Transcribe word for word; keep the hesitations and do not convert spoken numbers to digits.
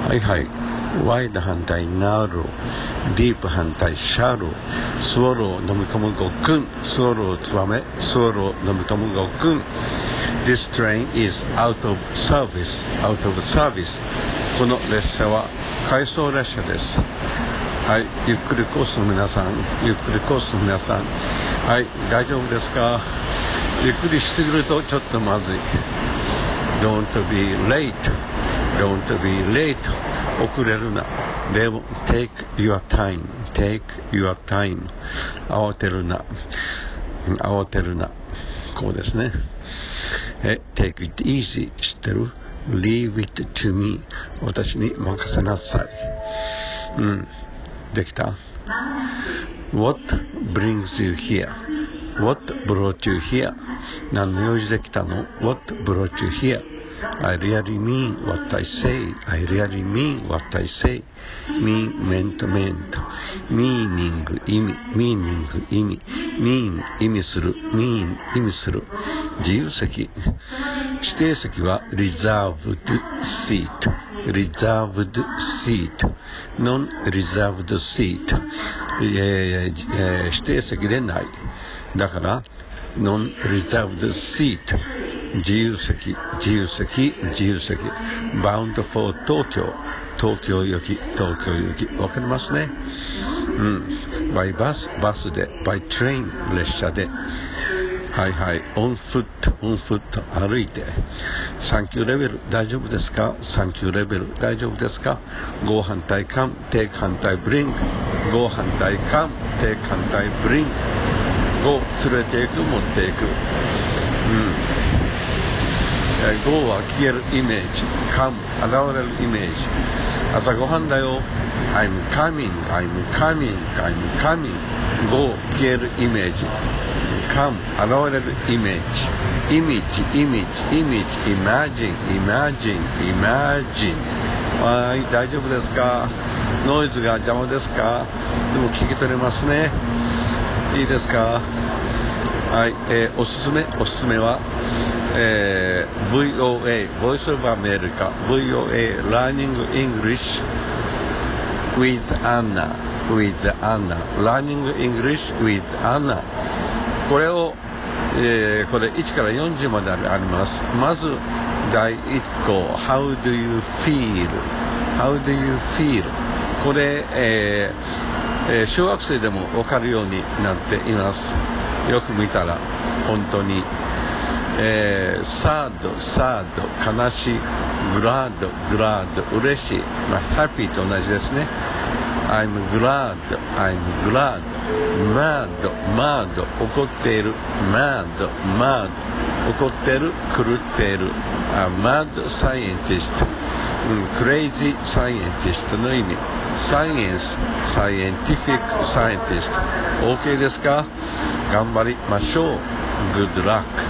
はいはい。ワイド反対ナロー、ディープ反対シャロー、スワロー飲み込むごくん、スワローツバメ、スワロー飲み込むごくん。This train is out of service, out of service. この列車は回送列車です。はい、ゆっくりコースの皆さん、ゆっくりコースの皆さん、はい、大丈夫ですか？ゆっくりしすぎるとちょっとまずい。Don't be late, don't be late. 遅れるな。でも take your time, take your time. 慌てるな。慌てるな。こうですね。え、take it easy. 知ってる？ Leave it to me. 私に任せなさい。うん。できた？ What brings you here? What brought you here? 何の用事できたの？ What brought you here?I really mean what I say. I really mean what I say. mean, meant, meant. meaning, 意味 meaning, 意味 mean, 意味する mean, 意味する自由席指定席は reserved seat reserved seat non reserved seat、えーえー、指定席でないだから non reserved seat自由席、自由席、自由席。bound for 東京、東京行き、東京行き。わかりますね。うん。by bus、バスで、by train、列車で。はいはい。on foot、on foot、歩いて。サンキューレベル、大丈夫ですか？サンキューレベル、大丈夫ですか？ go 反対 come、take 反対 bring、go 反対 come、take 反対 bring、go 連れていく、持っていく。うん。go は消えるイメージ come 現れるイメージ朝ごはんだよ I'm coming I'm coming I'm coming go 消えるイメージ come 現れるイメージイメージイメージイメージ imagine imagine imagine はい、大丈夫ですか？ノイズが邪魔ですか？でも聞き取れますね。いいですか？はい、えー、おすすめおすすめはえー、ブイオーエー Voice of America ブイオーエー Learning English with Anna with Anna Learning English with Anna これを、えー、これいちからよんじゅうまであります。まずだいいっこ How do you feel How do you feel これ、えーえー、小学生でも分かるようになっています。よく見たら本当にえー、サード、サード、悲しい、グラード、グラード、嬉しい、まあ、ハッピーと同じですね。I'm glad, I'm glad, mad, mad, 怒っている、mad, mad, 怒っている、狂っている、A mad scientist、うん、crazy scientist の意味、science, scientific scientist、OK ですか？頑張りましょう。Good luck.